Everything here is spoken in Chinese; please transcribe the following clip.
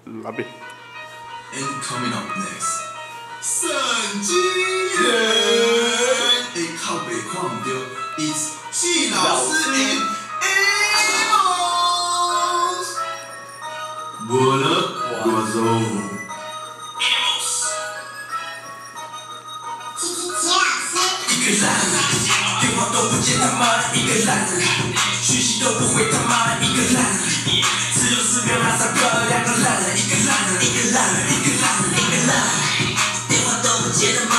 那边。 And coming up next， 圣经人，会靠北看唔到 ，It's 季老师 and Amos。我了，我走。一个烂人，电话都不接他妈的一个烂人，讯息都不回他妈的一个烂人，只有4秒马上漂亮2个烂人，一个烂人，一个烂人，一个烂人，一个烂人，电话都不接他妈。